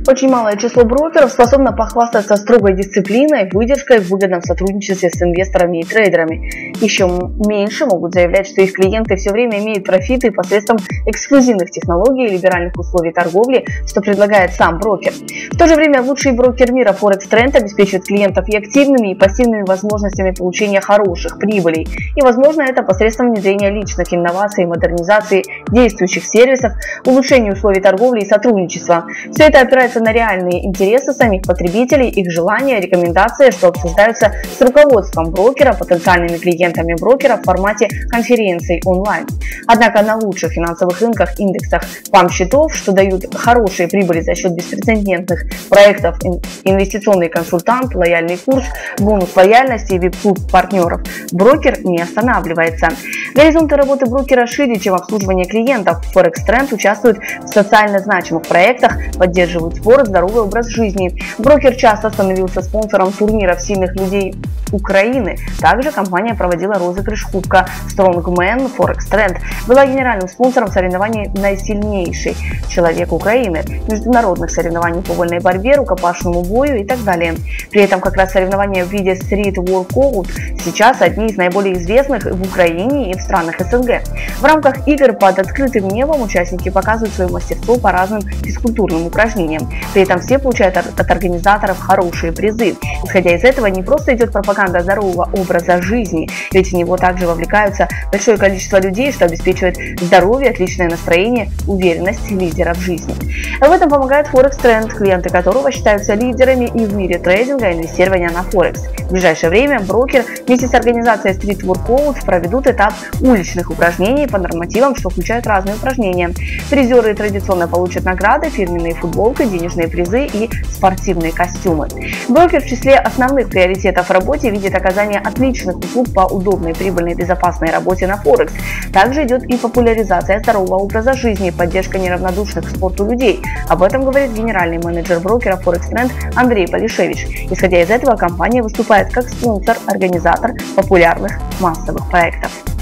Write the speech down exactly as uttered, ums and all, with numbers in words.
Очень малое число брокеров способно похвастаться строгой дисциплиной, выдержкой в выгодном сотрудничестве с инвесторами и трейдерами. Еще меньше могут заявлять, что их клиенты все время имеют профиты посредством эксклюзивных технологий и либеральных условий торговли, что предлагает сам брокер. В то же время лучший брокер мира Forex Trend обеспечивает клиентов и активными, и пассивными возможностями получения хороших прибылей. И возможно это посредством внедрения личных инноваций, модернизации действующих сервисов, улучшения условий торговли и сотрудничества. Все это опирается на реальные интересы самих потребителей, их желания, рекомендации, что обсуждаются с руководством брокера, потенциальными клиентами брокера в формате конференций онлайн. Однако на лучших финансовых рынках, индексах пам-счетов, что дают хорошие прибыли за счет беспрецедентных проектов, инвестиционный консультант, лояльный курс, бонус лояльности и вип-клуб партнеров, брокер не останавливается. Горизонты работы брокера шире, чем обслуживание клиентов. Forex Trend участвует в социально значимых проектах, поддерживает спорт, здоровый образ жизни. Брокер часто становился спонсором турниров сильных людей Украины. Также компания проводила розыгрыш кубка Strongman. Forex Trend была генеральным спонсором соревнований «Наисильнейший человек Украины», международных соревнований по вольной борьбе, рукопашному бою и так далее. При этом как раз соревнования в виде Street Workout сейчас одни из наиболее известных в Украине и в странах СНГ. В рамках игр под открытым небом участники показывают свое мастерство по разным физкультурным упражнениям. При этом все получают от, от организаторов хорошие призы. Исходя из этого, не просто идет пропаганда здорового образа жизни, ведь в него также вовлекаются большое количество людей, что обеспечивает здоровье, отличное настроение, уверенность лидеров жизни. В этом помогает Forex Trend, клиенты которого считаются лидерами и в мире трейдинга и инвестирования на Форекс. В ближайшее время брокер вместе с организацией Street Workout проведут этап уличных упражнений по нормативам, что включают разные упражнения. Призеры традиционно получат награды, фирменные футболки, денежные призы и спортивные костюмы. Брокер в числе основных приоритетов в работе видит оказание отличных услуг по удобной, прибыльной, безопасной работе на Форекс. Также идет и популяризация здорового образа жизни, поддержка неравнодушных к спорту людей. Об этом говорит генеральный менеджер брокера Forex Trend Андрей Полишевич. Исходя из этого, компания выступает как спонсор, организатор популярных массовых проектов.